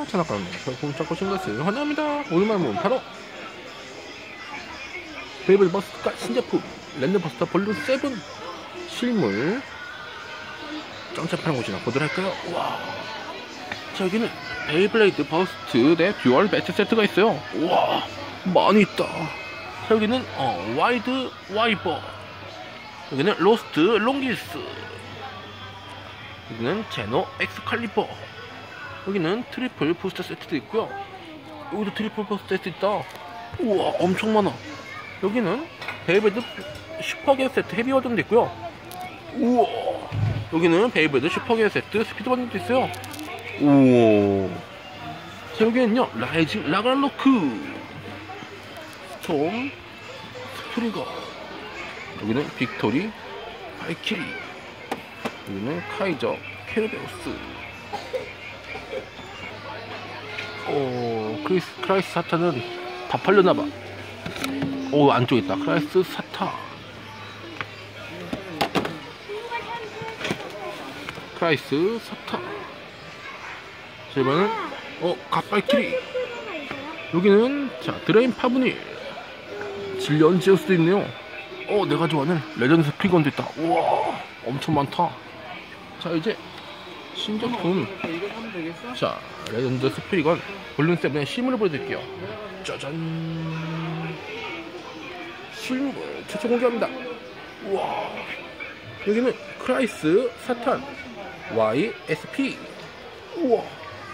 장난감 별풍 찾고 오신 것을 환영합니다. 오늘만 모은 바로 베이블 버스트가 신제품 랜덤버스터 볼륨 7 실물 짱짱파는 곳이나 보도록 할까요? 와, 자, 여기는 베이블레이드 버스트 대 듀얼 매치 세트가 있어요. 와, 많이 있다. 자, 여기는 와이드 와이버, 여기는 로스트 롱기스, 여기는 제노 엑스칼리버, 여기는 트리플 부스터 세트도 있고요. 여기도 트리플 부스터 세트 있다. 우와, 엄청 많아. 여기는 베이블레이드 슈퍼게어 세트 헤비 버전도 있고요. 우와, 여기는 베이블레이드 슈퍼게어 세트 스피드 버전도 있어요. 우와, 자, 여기는요 라이징 라그날로크, 스톰 스프리거, 여기는 빅토리 발키리, 여기는 카이저 케르베우스, 크라이스 사타는 다 팔렸나봐. 오, 안쪽에 있다. 크라이스 사타, 크라이스 사타. 자, 이번엔 갓발키리, 여기는 자 드레인 파브닐, 질리언 제우스도 있네요. 내가 좋아하는 레전드 스피건도 있다. 우와, 엄청 많다. 자, 이제 신제품, 자 레전드 스피건 볼륨 7의 실물을 보여드릴게요. 짜잔, 실물 최초 공개합니다. 우와, 여기는 크라이스 사탄 YSP. 우와,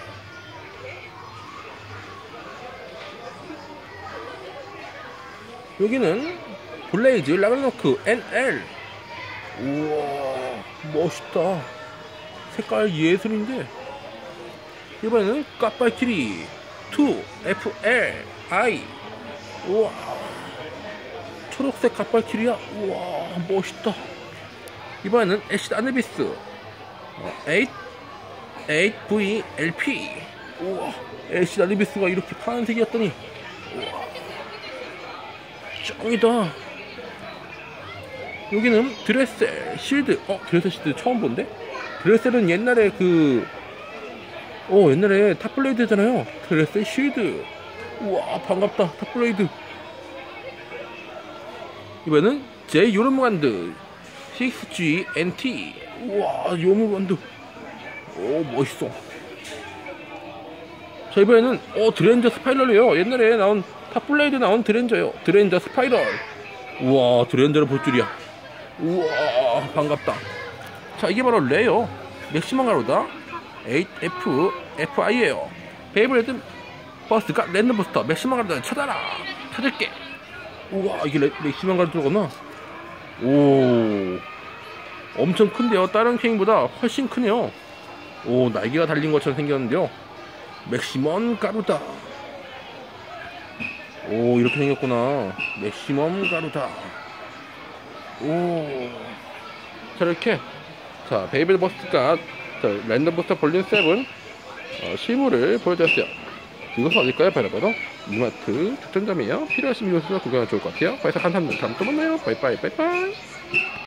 여기는 블레이즈 라그나로크 NL. 우와, 멋있다. 색깔 예술인데. 이번에는 갓발키리 2 FLI. 우와, 초록색 갓발키리야. 우와, 멋있다. 이번에는 애쉬드 아누비스 8VLP. 우와, 애쉬드 아누비스가 이렇게 파란색이었더니 우와, 짱이다. 여기는 드레셀 실드. 드레셀 실드 처음 본데? 드레셀은 옛날에 옛날에 탑블레이드잖아요. 드레셀 실드. 우와, 반갑다. 탑블레이드. 이번에는 제 요르무간드 6G NT. 우와, 요르무간드. 멋있어. 자, 이번에는 드렌저 스파이럴이에요. 옛날에 나온 탑블레이드 나온 드렌저요. 드렌저 스파이럴. 우와, 드렌저를 볼 줄이야. 우와, 반갑다. 자, 이게 바로 레어 맥시멈 가로다 8FFI에요. 베이블레이드 버스트가 랜덤 버스터 맥시멈 가로다 찾아라. 찾을게. 우와, 이게 맥시멈 가로다구나. 오, 엄청 큰데요. 다른 킹보다 훨씬 크네요. 오, 날개가 달린 것처럼 생겼는데요. 맥시멈 가루다. 오, 이렇게 생겼구나. 맥시멈 가루다. 오, 자, 이렇게 자 베이블 버스트가 랜덤 버스터 볼륨 7 실물을 보여드렸어요. 이것은 어딜까요? 바로 이마트 특전점이에요. 필요하시면 이곳에서 구경하면 좋을 것 같아요. 바이사 감사합니다. 다음에 또 만나요. 바이바이 바이바이.